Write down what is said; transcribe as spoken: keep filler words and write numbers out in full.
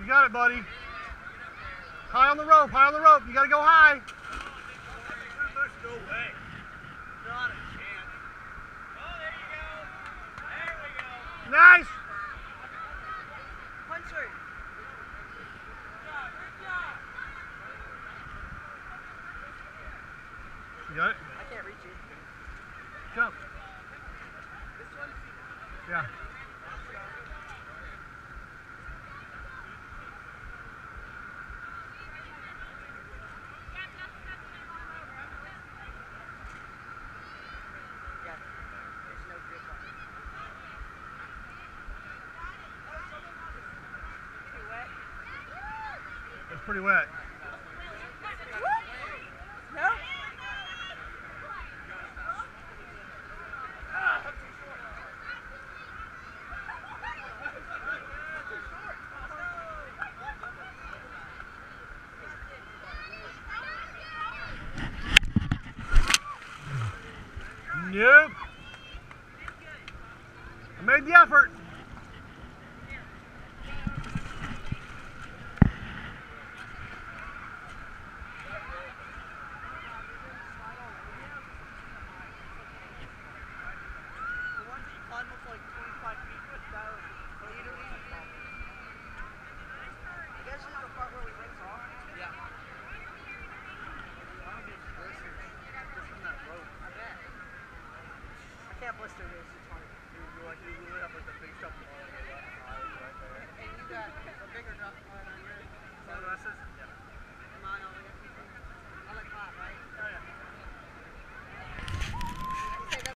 got it, buddy. High on the rope, high on the rope. You got to go high. There's no way. Not a chance. Oh, there you go. There we go. Nice. Puncher. You got it? I can't reach it. Jump. This one? Yeah. It's pretty wet. No? Nope. I made the effort. Blister this, it's hard. You like you really have like the big stuff on the left side right there. And you got a bigger drop one on your sunglasses? Yeah. Am I on it? I like hot, right? Oh yeah.